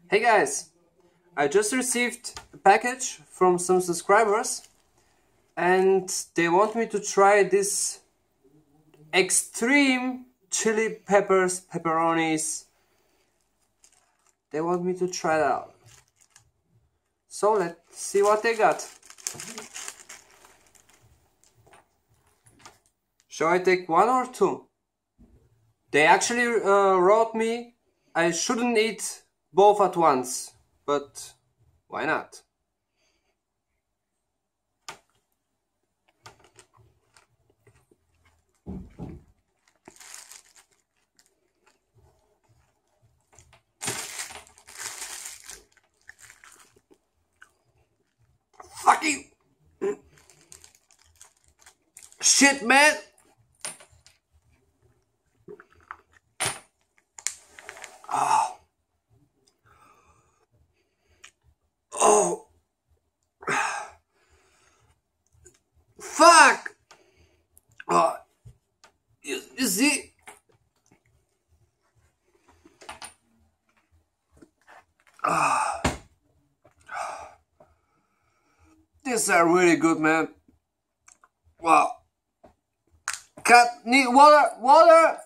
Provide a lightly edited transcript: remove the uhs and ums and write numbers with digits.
Hey guys, I just received a package from some subscribers and they want me to try this extreme chili peppers, pepperonis. They want me to try that out. So let's see what they got. Shall I take one or two? They actually wrote me I shouldn't eat both at once, but why not? Fucking shit, man! Oh. Oh. Fuck! Oh. You see? These are really good, man. Wow. Cat, need water, water!